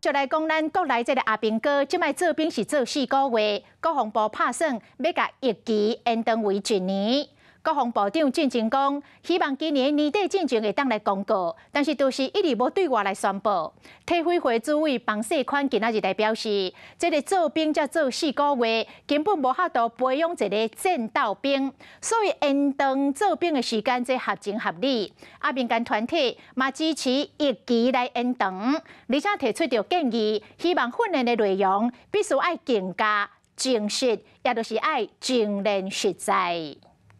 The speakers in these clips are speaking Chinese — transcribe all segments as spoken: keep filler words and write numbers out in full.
续来讲，咱国内这个阿兵哥，即摆做兵是做四个月，国防部拍算要甲役期延长为一年。国防部长进前讲，希望今年年底进前会当来公告，但是都是一直无对外来宣布。退伍会主委彭世宽今仔日来表示，这个做兵才做四个月，根本无法度培养一个战斗兵，所以延长做兵的时间，这合情合理。啊，民间团体嘛支持役期来延长，而且提出着建议，希望训练的内容必须爱更加正式，也就是爱精炼实在。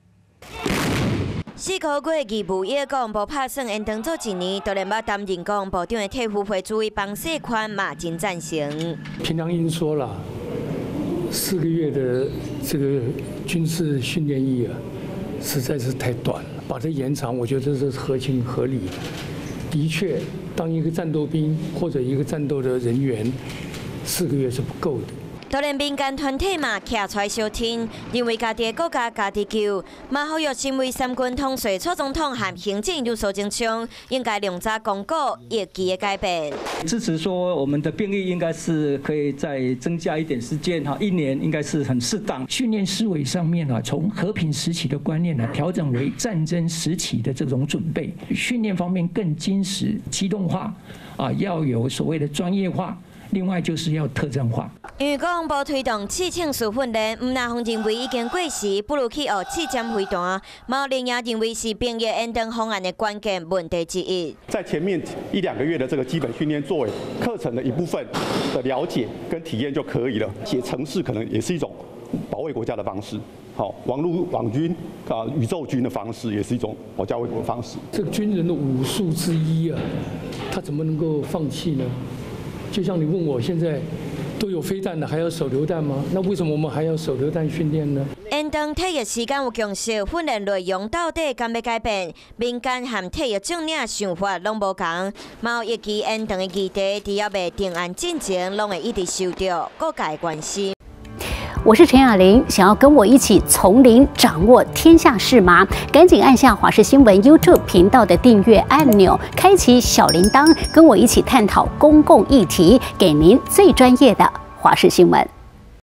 四个月义务役国防部拍算延长做一年，当然要担任国防部长的退伍会主委彭世宽嘛真赞成。 平常因说了，四个月的这个军事训练役啊，实在是太短了，把它延长，我觉得这是合情合理的。的确，当一个战斗兵或者一个战斗的人员，四个月是不够的。 当然，民间团体嘛徛出来相挺，认为家己的国家家己救，嘛呼吁身为三军统帅蔡总统和行政院苏贞昌应该量早公告役期的改变。 支持说，我们的兵役应该是可以再增加一点时间哈，一年应该是很适当。 训练思维上面啊，从和平时期的观念呢，调整为战争时期的这种准备。训练方面更精实、机动化，啊，要有所谓的专业化。 另外就是要特征化。 因为国防部推动刺枪术训练，唔那方认为已经过时，不如去学刺针飞弹。毛林也认为是兵役延长方案的关键问题之一。 在前面一两个月的这个基本训练作为课程的一部分的了解跟体验就可以了。写程式可能也是一种保卫国家的方式。好，网络网军啊，宇宙军的方式也是一种保家卫国的方式。 这个军人的武术之一啊，他怎么能够放弃呢？ 就像你问我现在都有飞弹了，还要手榴弹吗？那为什么我们还要手榴弹训练呢？ 延长退役时间有共识，训练内容到底敢要改变？民间和退役将领想法拢无同，毛役期延长的议题，除了未定案进前，拢会一直受到各界关心。 我是陈雅玲，想要跟我一起从零掌握天下事吗？赶紧按下华视新闻 YouTube 频道的订阅按钮，开启小铃铛，跟我一起探讨公共议题，给您最专业的华视新闻。